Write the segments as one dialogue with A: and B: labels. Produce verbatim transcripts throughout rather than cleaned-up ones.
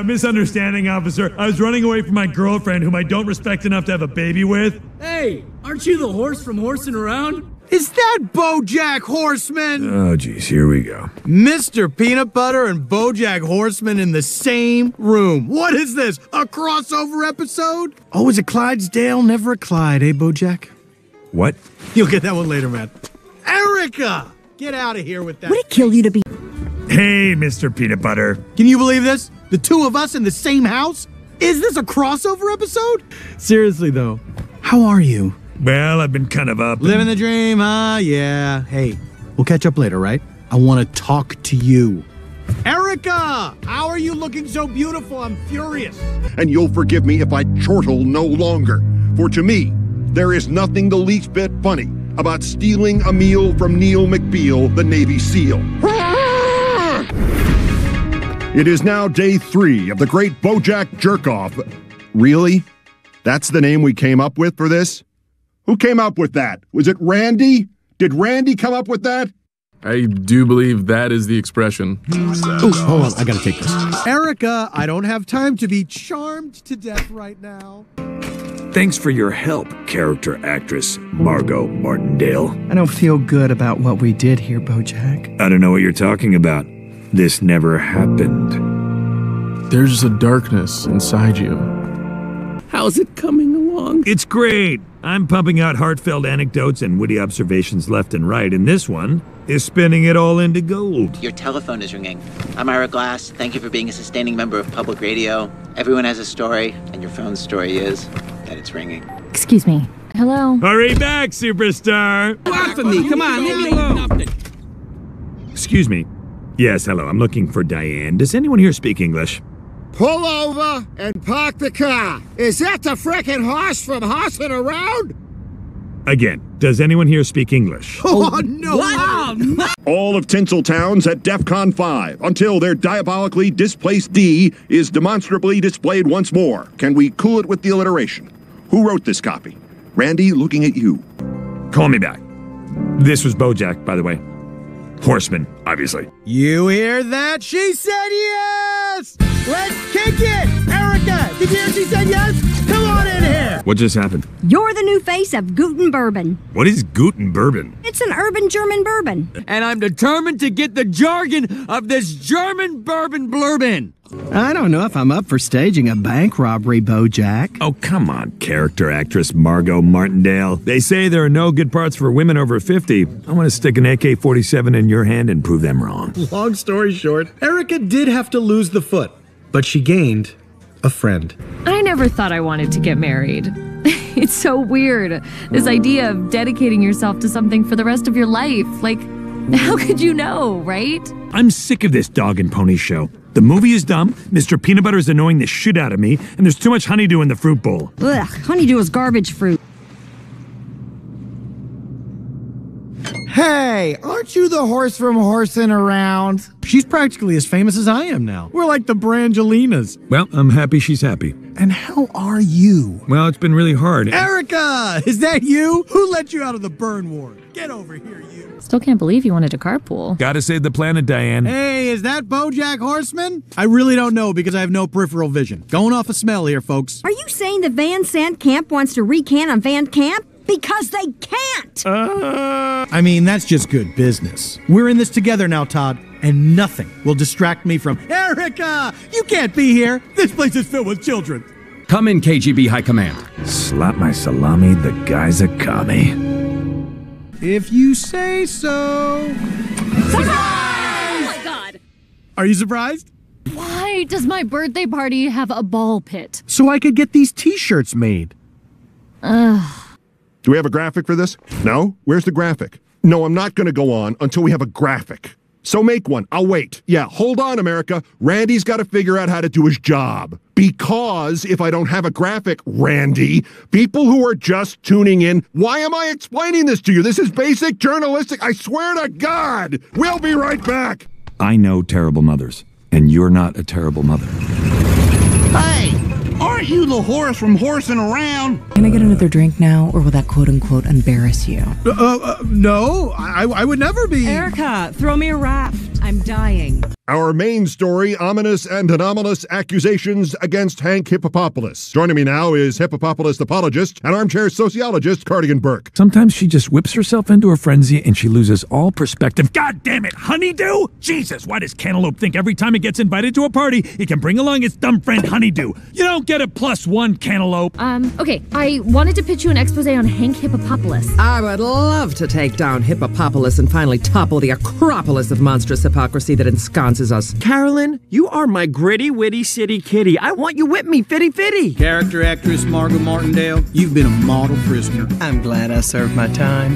A: a misunderstanding, officer. I was running away from my girlfriend, whom I don't respect enough to have a baby with.
B: Hey, aren't you the horse from Horsing Around?
C: Is that Bojack Horseman?
A: Oh, geez, here we go.
C: Mister Peanut Butter and Bojack Horseman in the same room. What is this, a crossover episode? Oh, is it Clydesdale, never a Clyde, eh, Bojack?
A: What?
C: You'll get that one later, man. Erica! Get out of here with that.
D: Would it kill you to be...
A: Hey, Mister Peanut Butter.
C: Can you believe this? The two of us in the same house? Is this a crossover episode? Seriously, though, how are you?
A: Well, I've been kind of up.
C: Living and... the dream, huh? Yeah. Hey, we'll catch up later, right? I want to talk to you. Erica! How are you looking so beautiful? I'm furious.
E: And you'll forgive me if I chortle no longer. For to me, there is nothing the least bit funny about stealing a meal from Neil McBeal, the Navy SEAL. It is now day three of the great Bojack Jerkoff. Really? That's the name we came up with for this? Who came up with that? Was it Randy? Did Randy come up with that?
F: I do believe that is the expression.
C: Ooh, hold on, I gotta take this. Erica, I don't have time to be charmed to death right now.
A: Thanks for your help, character actress Margot Martindale.
G: I don't feel good about what we did here, Bojack.
A: I don't know what you're talking about. This never happened.
F: There's a darkness inside you.
B: How's it coming along?
A: It's great. I'm pumping out heartfelt anecdotes and witty observations left and right, and this one is spinning it all into gold.
H: Your telephone is ringing. I'm Ira Glass. Thank you for being a sustaining member of public radio. Everyone has a story, and your phone's story is that it's ringing.
D: Excuse me. Hello?
A: Hurry back, superstar!
B: Laugh at me. Come on, leave me alone.
A: Excuse me. Yes, hello. I'm looking for Diane. Does anyone here speak English?
I: Pull over and park the car. Is that the frickin' horse from Horsing Around?
A: Again, does anyone here speak English?
C: Oh, no!
B: Wow.
E: All of Tinseltown's at DEFCON five until their diabolically displaced D is demonstrably displayed once more. Can we cool it with the alliteration? Who wrote this copy? Randy, looking at you.
A: Call me back. This was Bojack, by the way. Horseman, obviously.
C: You hear that? She said yes! Let's kick it! Erica, did you hear she said yes? Come on in here!
A: What just happened?
D: You're the new face of Guten Bourbon.
A: What is Guten Bourbon?
D: It's an urban German bourbon.
B: And I'm determined to get the jargon of this German bourbon blurbin.
G: I don't know if I'm up for staging a bank robbery, Bojack.
A: Oh, come on, character actress Margot Martindale. They say there are no good parts for women over fifty. I want to stick an A K forty-seven in your hand and prove them wrong.
C: Long story short, Erica did have to lose the foot, but she gained a friend.
J: I never thought I wanted to get married. It's so weird, this idea of dedicating yourself to something for the rest of your life. Like, how could you know, right?
A: I'm sick of this dog and pony show. The movie is dumb, Mister Peanut Butter is annoying the shit out of me, and there's too much honeydew in the fruit bowl.
D: Ugh, honeydew is garbage fruit.
I: Hey, aren't you the horse from Horsing Around?
C: She's practically as famous as I am now. We're like the Brangelinas.
A: Well, I'm happy she's happy.
C: And how are you?
A: Well, it's been really hard.
C: Erica! Is that you? Who let you out of the burn ward? Get over here, you.
J: Still can't believe you wanted to carpool.
A: Gotta save the planet, Diane.
C: Hey, is that Bojack Horseman? I really don't know because I have no peripheral vision. Going off a smell here, folks.
D: Are you saying that Van Sant Camp wants to recant on Van Camp? Because they can't!
C: Uh, I mean, that's just good business. We're in this together now, Todd, and nothing will distract me from Erica! You can't be here! This place is filled with children.
B: Come in, K G B High Command.
A: Slap my salami, the guy's a commie.
C: If you say so.
J: Surprise! Oh my god!
C: Are you surprised?
J: Why does my birthday party have a ball pit?
C: So I could get these t-shirts made.
J: Ugh.
E: Do we have a graphic for this? No? Where's the graphic? No, I'm not going to go on until we have a graphic. So make one. I'll wait. Yeah, hold on, America. Randy's got to figure out how to do his job. Because if I don't have a graphic, Randy, people who are just tuning in, why am I explaining this to you? This is basic journalistic. I swear to God. We'll be right back.
A: I know terrible mothers, and you're not a terrible mother.
I: Hey, aren't you the horse from Horsing Around?
K: Can I get another drink now, or will that quote-unquote embarrass you?
C: Uh, uh, no, I, I would never be.
K: Erica, throw me a raft. I'm dying.
E: Our main story, ominous and anomalous accusations against Hank Hippopopoulos. Joining me now is Hippopopoulos apologist and armchair sociologist Cardigan Burke.
A: Sometimes she just whips herself into a frenzy and she loses all perspective. God damn it, Honeydew? Jesus, why does Cantaloupe think every time it gets invited to a party, it can bring along its dumb friend Honeydew? You don't get a plus one, Cantaloupe.
J: Um, okay, I wanted to pitch you an expose on Hank Hippopopoulos.
L: I would love to take down Hippopopoulos and finally topple the acropolis of monstrous hypocrisy that ensconces us.
B: Carolyn, you are my gritty, witty city kitty. I want you with me, fitty fitty.
G: Character actress Margot Martindale, you've been a model prisoner.
M: I'm glad I served my time.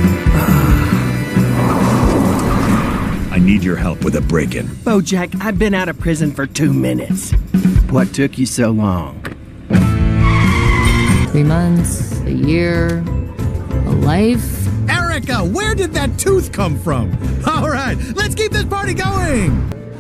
A: I need your help with a break-in.
M: Bojack, I've been out of prison for two minutes. What took you so long?
J: Three months, a year, a life.
C: Erica, where did that tooth come from? All right, let's keep this party going!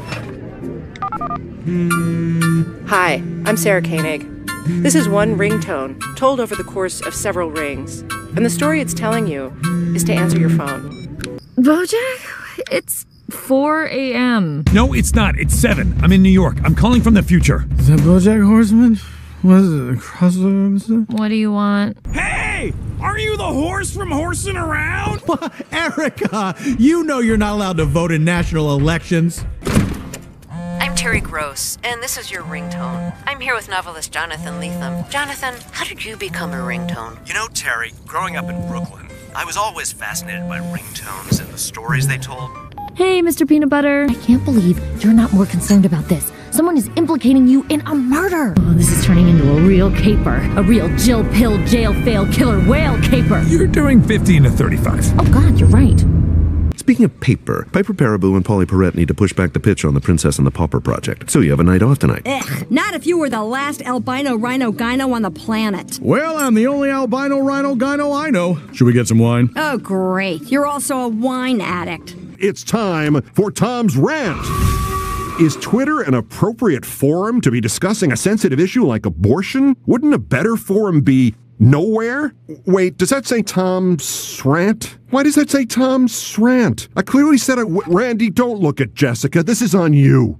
N: Hi, I'm Sarah Koenig. This is one ringtone, told over the course of several rings. And the story it's telling you is to answer your phone.
J: Bojack, it's four a.m.
A: No, it's not. It's seven. I'm in New York. I'm calling from the future.
F: Is that Bojack Horseman? What is it, a crossover episode?
J: What do you want?
A: Hey! Are you the horse from horsing around?
C: Erica, you know you're not allowed to vote in national elections.
O: I'm Terry Gross, and this is your ringtone. I'm here with novelist Jonathan Lethem. Jonathan, how did you become a ringtone?
P: You know, Terry, growing up in Brooklyn, I was always fascinated by ringtones and the stories they told.
J: Hey, Mister Peanut Butter. I can't believe you're not more concerned about this. Someone is implicating you in a murder. Oh, this is turning into a real caper. A real Jill Pill, jail fail, killer whale caper.
A: You're doing fifteen to thirty-five.
J: Oh, God, you're right.
Q: Speaking of paper, Piper Paraboo and Polly Perrette need to push back the pitch on the Princess and the Pauper project. So you have a night off tonight.
D: Ugh, not if you were the last albino rhino gyno on the planet.
C: Well, I'm the only albino rhino gyno I know. Should we get some wine?
D: Oh, great. You're also a wine addict.
E: It's time for Tom's Rant. Is Twitter an appropriate forum to be discussing a sensitive issue like abortion? Wouldn't a better forum be nowhere? Wait, does that say Tom's Rant? Why does that say Tom's Rant? I clearly said it. Randy, don't look at Jessica. This is on you.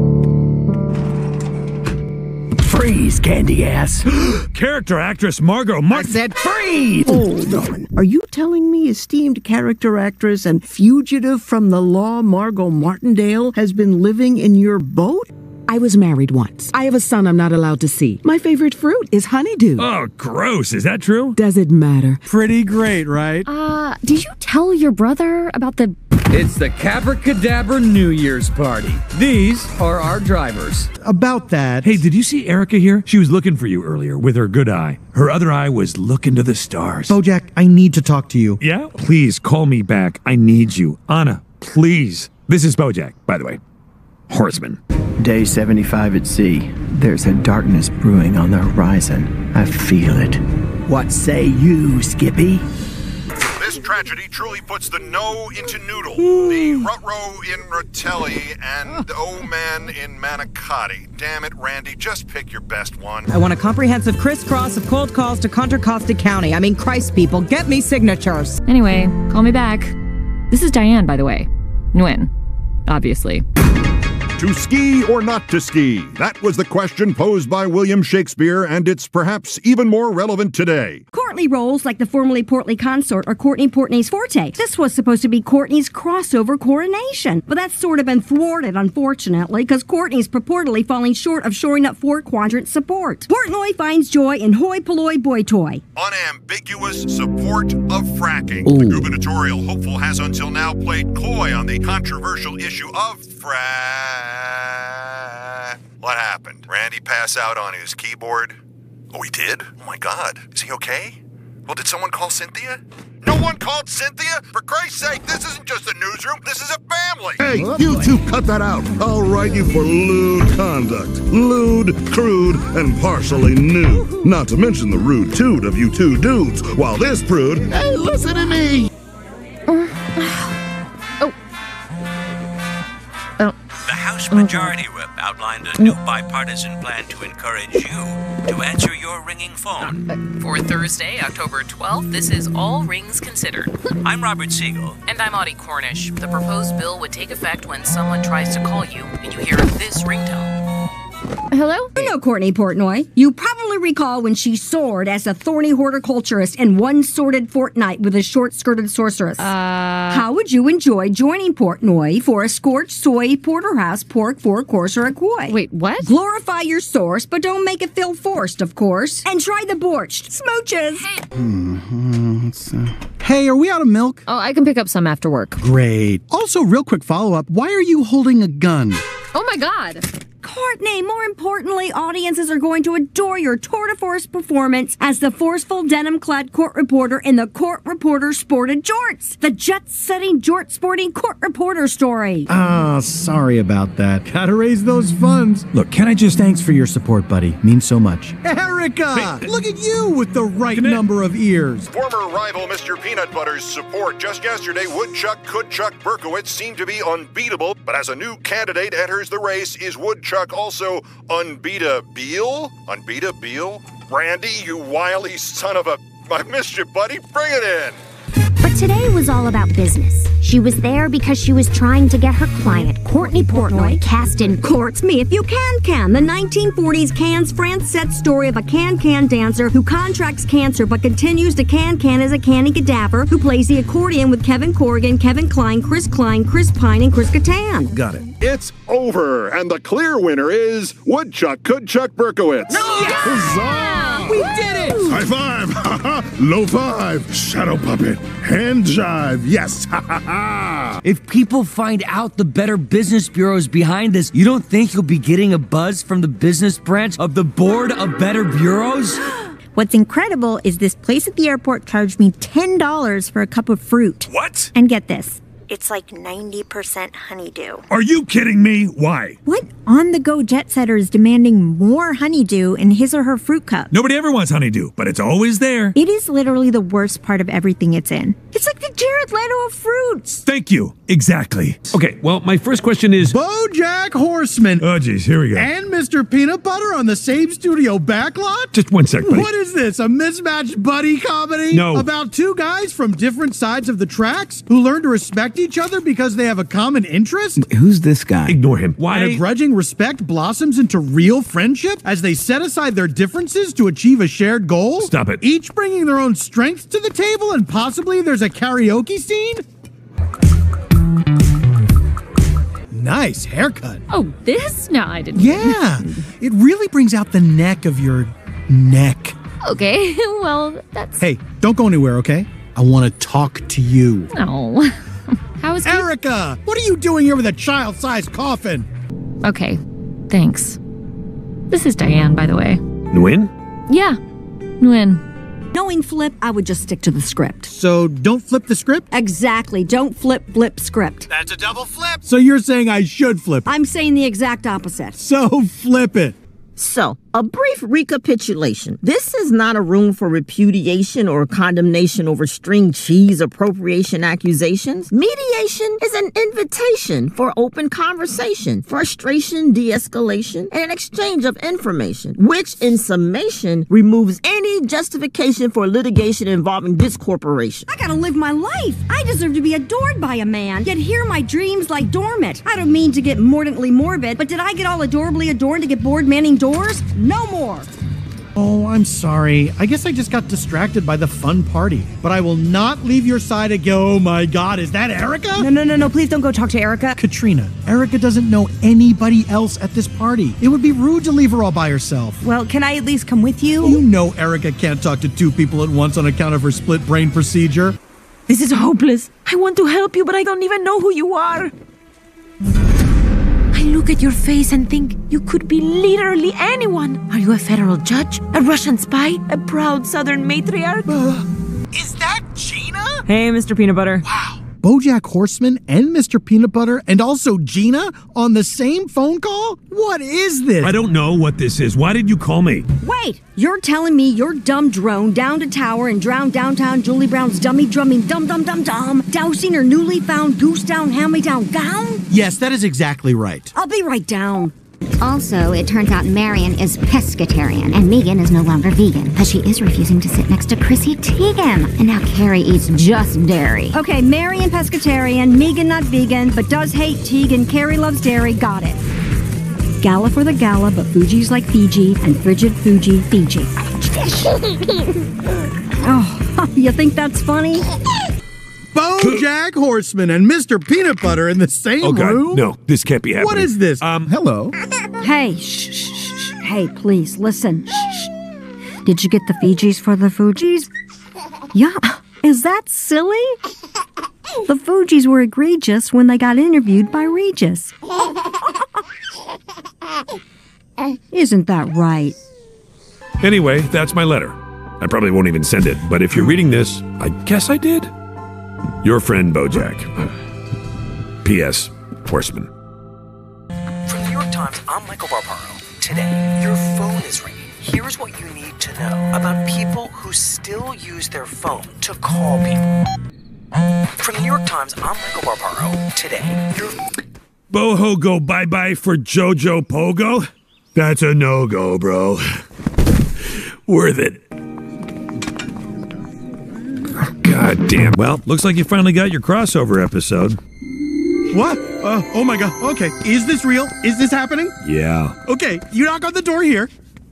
M: Freeze, candy ass.
A: Character actress Margot Martin.
M: I said freeze!
R: Hold on. Are you telling me esteemed character actress and fugitive from the law Margot Martindale has been living in your boat?
S: I was married once. I have a son I'm not allowed to see. My favorite fruit is honeydew.
A: Oh, gross. Is that true?
S: Does it matter?
C: Pretty great, right?
J: Uh, did you tell your brother about the...
B: It's the Cabracadabra New Year's party. These are our drivers.
C: About that...
A: Hey, did you see Erica here? She was looking for you earlier with her good eye. Her other eye was looking to the stars.
C: Bojack, I need to talk to you.
A: Yeah? Please call me back. I need you. Anna, please. This is Bojack, by the way. Horseman.
M: Day seventy-five at sea. There's a darkness brewing on the horizon. I feel it. What say you, Skippy?
E: This tragedy truly puts the no into noodle, the rut-row in rotelli, and oh man in manicotti. Damn it, Randy, just pick your best one.
L: I want a comprehensive crisscross of cold calls to Contra Costa County. I mean, Christ, people, get me signatures.
J: Anyway, call me back. This is Diane, by the way. Nguyen, obviously.
E: To ski or not to ski? That was the question posed by William Shakespeare, and it's perhaps even more relevant today.
D: Courtney roles like the formerly portly consort are Courtney Portney's forte. This was supposed to be Courtney's crossover coronation, but that's sort of been thwarted, unfortunately, because Courtney's purportedly falling short of shoring up four quadrant support. Portnoy finds joy in hoi polloi boy toy.
E: Unambiguous support of fracking.
F: Ooh.
E: The gubernatorial hopeful has until now played coy on the controversial issue of frack. What happened? Randy pass out on his keyboard? Oh, he did? Oh my God. Is he okay? Well, did someone call Cynthia? No one called Cynthia? For Christ's sake, this isn't just a newsroom. This is a family.
T: Hey, you two cut that out. I'll write you for lewd conduct. Lewd, crude, and partially nude. Not to mention the rude toot of you two dudes. While this prude... Hey, listen to me!
J: Oh. Oh.
P: The House Majority Whip outlines
U: outlined a new bipartisan plan to encourage you to answer your ringing phone.
V: For Thursday, October twelfth, this is All Rings Considered.
U: I'm Robert Siegel.
V: And I'm Audie Cornish. The proposed bill would take effect when someone tries to call you and you hear this ringtone.
D: Hello? You know Courtney Portnoy. You probably recall when she soared as a thorny horticulturist in One Sordid Fortnight with a short-skirted sorceress.
J: Uh...
D: How would you enjoy joining Portnoy for a scorched soy porterhouse pork four-course or a koi?
J: Wait, what?
D: Glorify your source, but don't make it feel forced, of course. And try the borscht. Smooches!
C: Hmm, uh... Hey, are we out of milk?
J: Oh, I can pick up some after work.
C: Great. Also, real quick follow-up. Why are you holding a gun?
J: Oh my god.
D: Courtney, more importantly, audiences are going to adore your tour de force performance as the forceful denim-clad court reporter in the Court Reporter Sported Jorts, the jet-setting jort-sporting court reporter story.
C: Ah, oh, sorry about that. Gotta raise those funds. Look, can I just thanks for your support, buddy? Means so much. Erica! Hey, look at you with the right number of ears.
E: Former rival Mister Peanut Butter's support just yesterday, Woodchuck Coodchuck Berkowitz seemed to be unbeatable, but as a new candidate enters the race, is Woodchuck also unbeatable? Unbeatable? Randy, you wily son of a... I missed you, buddy. Bring it in.
W: But today was all about business. She was there because she was trying to get her client, Courtney Portnoy, cast in Courts
D: Me If You Can Can, the nineteen forties Cannes France set story of a can-can dancer who contracts cancer but continues to can-can as a canny cadaver who plays the accordion with Kevin Corrigan, Kevin Kline, Chris Klein, Chris Pine, and Chris Kattan.
E: Got it. It's over, and the clear winner is Woodchuck Coodchuck Berkowitz.
I: No!
E: Yeah!
I: Huzzah! We did it! High five! Low five! Shadow puppet! Hand jive! Yes! Ha ha ha!
B: If people find out the Better Business Bureau is behind this, you don't think you'll be getting a buzz from the business branch of the Board of Better Bureaus?
X: What's incredible is this place at the airport charged me ten dollars for a cup of fruit.
A: What?
X: And get this. It's like ninety percent honeydew.
A: Are you kidding me? Why?
X: What on-the-go jet setter is demanding more honeydew in his or her fruit cup?
A: Nobody ever wants honeydew, but it's always there.
X: It is literally the worst part of everything it's in. It's like the Jared Leto of fruits.
A: Thank you. Exactly. Okay, well, my first question is...
C: Bojack Horseman.
A: Oh, geez, here we go.
C: And Mister Peanut Butter on the same studio backlot?
A: Just one sec, buddy.
C: What is this, a mismatched buddy comedy?
A: No.
C: About two guys from different sides of the tracks who learn to respect each other because they have a common interest?
M: Who's this guy?
A: Ignore him. Why?
C: And a grudging respect blossoms into real friendship as they set aside their differences to achieve a shared goal?
A: Stop it.
C: Each bringing their own strengths to the table, and possibly there's a karaoke scene? Nice haircut.
J: Oh, this? No, I didn't.
C: Yeah, it really brings out the neck of your neck.
J: Okay, well, that's...
C: Hey, don't go anywhere, okay? I want to talk to you.
J: No. How is
C: Erica, what are you doing here with a child-sized coffin?
J: Okay, thanks. This is Diane, by the way.
A: Nguyen?
J: Yeah, Nguyen.
D: Knowing Flip, I would just stick to the script.
C: So don't flip the script?
D: Exactly. Don't flip, flip script.
I: That's a double flip.
C: So you're saying I should flip it?
D: I'm saying the exact opposite.
C: So flip it.
R: So, a brief recapitulation. This is not a room for repudiation or condemnation over string cheese appropriation accusations. Mediation is an invitation for open conversation, frustration, de-escalation, and an exchange of information, which, in summation, removes any justification for litigation involving this corporation.
D: I gotta live my life. I deserve to be adored by a man, yet here my dreams lie dormant. I don't mean to get mordantly morbid, but did I get all adorably adorned to get bored manning doors? No more.
C: Oh, I'm sorry. I guess I just got distracted by the fun party. But I will not leave your side again. Oh my God, is that Erica?
X: No, no, no, no. Please don't go talk to Erica.
C: Katrina, Erica doesn't know anybody else at this party. It would be rude to leave her all by herself.
X: Well, can I at least come with you?
C: You know Erica can't talk to two people at once on account of her split brain procedure.
X: This is hopeless. I want to help you, but I don't even know who you are. I look at your face and think you could be literally anyone. Are you a federal judge? A Russian spy? A proud Southern matriarch?
I: Is that Gina?
X: Hey, Mister Peanut Butter.
C: Wow. Bojack Horseman and Mister Peanut Butter and also Gina on the same phone call? What is this?
A: I don't know what this is. Why did you call me?
D: Wait, you're telling me your dumb drone downed a tower and drowned downtown Julie Brown's dummy drumming dum dum dum dum, dousing her newly found goose down hand-me-down gown?
C: Yes, that is exactly right.
D: I'll be right down.
W: Also, it turns out Marion is pescatarian, and Megan is no longer vegan, but she is refusing to sit next to Chrissy Teigen. And now Carrie eats just dairy.
D: Okay, Marion pescatarian, Megan not vegan, but does hate Teigen. Carrie loves dairy. Got it. Gala for the gala, but Fuji's like Fiji, and frigid Fuji, Fiji. Oh, you think that's funny?
C: Bojack Horseman and Mister Peanut Butter in the same
A: Oh, God,
C: room?
A: no, this can't be happening.
C: What is this?
A: Um,
C: hello?
D: Hey, shh, shh, shh, shh. Hey, please, listen. Shh, shh. Did you get the Fijis for the Fujis? Yeah. Is that silly? The Fujis were egregious when they got interviewed by Regis. Isn't that right?
A: Anyway, that's my letter. I probably won't even send it, but if you're reading this, I guess I did. Your friend Bojack. P S. Horseman.
P: From the New York Times, I'm Michael Barbaro. Today, your phone is ringing. Here's what you need to know about people who still use their phone to call people. From the New York Times, I'm Michael Barbaro. Today, your...
A: Boho go bye-bye for Jojo Pogo? That's a no-go, bro. Worth it. God damn. Well, looks like you finally got your crossover episode.
C: What? Uh, oh my god. Okay. Is this real? Is this happening?
A: Yeah.
C: Okay. You knock on the door here.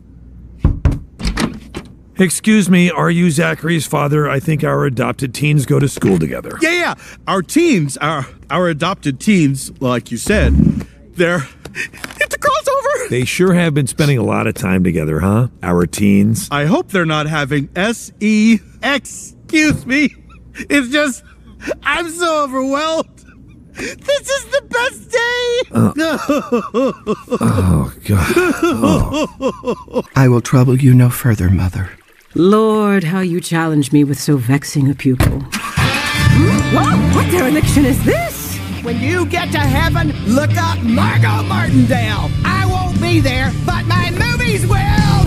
A: Excuse me, are you Zachary's father? I think our adopted teens go to school together.
C: Yeah, yeah. Our teens, our, our adopted teens, like you said, they're... It's a crossover!
A: They sure have been spending a lot of time together, huh? Our teens.
C: I hope they're not having S E X. Excuse me. It's just, I'm so overwhelmed. This is the best day.
A: Uh, oh, God. Oh.
M: I will trouble you no further, Mother.
G: Lord, how you challenge me with so vexing a pupil. Whoa, what dereliction is this?
H: When you get to heaven, look up Margot Martindale. I won't be there, but my movies will.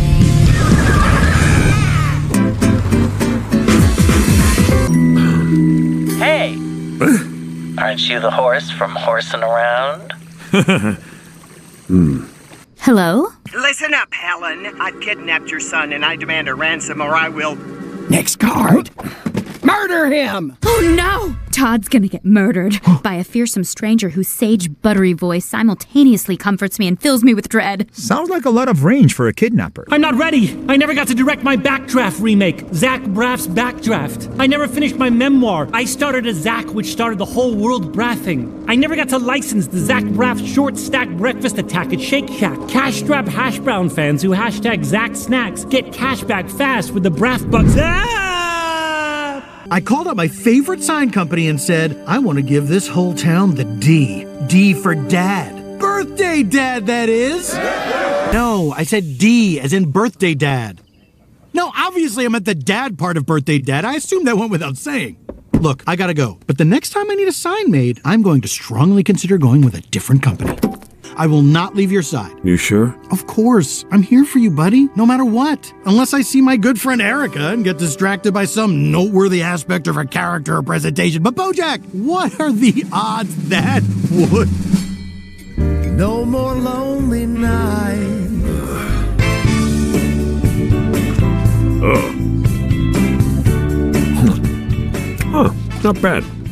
U: Hey! Aren't you the horse from Horsing Around?
A: Hmm.
J: Hello?
H: Listen up, Helen. I've kidnapped your son and I demand a ransom or I will...
K: Next card. Murder him!
J: Oh no! Todd's gonna get murdered by a fearsome stranger whose sage, buttery voice simultaneously comforts me and fills me with dread.
N: Sounds like a lot of range for a kidnapper.
Y: I'm not ready. I never got to direct my Backdraft remake, Zach Braff's Backdraft. I never finished my memoir. I started a Zach which started the whole world braffing. I never got to license the Zach Braff short stack breakfast attack at Shake Shack. Cash strap hash brown fans who hashtag Zach Snacks get cash back fast with the Braff bucks. Ah!
C: I called up my favorite sign company and said, I want to give this whole town the D. D for Dad. Birthday Dad, that is. No, I said D as in birthday dad. No, obviously I meant the dad part of birthday dad. I assumed that went without saying. Look, I gotta go. But the next time I need a sign made, I'm going to strongly consider going with a different company. I will not leave your side.
A: You sure?
C: Of course. I'm here for you, buddy, no matter what. Unless I see my good friend Erica and get distracted by some noteworthy aspect of her character or presentation. But Bojack, what are the odds that would...
H: No more lonely nights.
A: Oh. Huh, not bad.